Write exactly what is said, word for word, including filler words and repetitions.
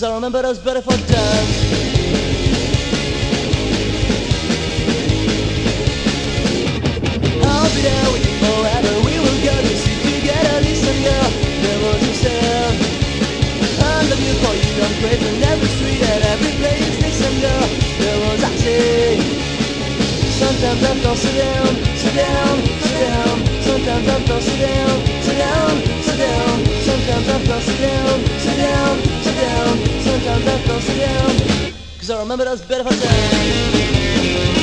'cause I remember those beautiful times. I'll be there with you forever. We will go to see together. Listen, girl, there was yourself. I love you for you, I'm crazy in every street and every place. Listen, girl, there was I say. Sometimes I feel sit down, sit down, sit down. Sometimes I feel sit down, sit down, sit down. Sometimes I feel sit down, sit down, sit down. Sometimes I feel sit down, 'cause I remember those beautiful times.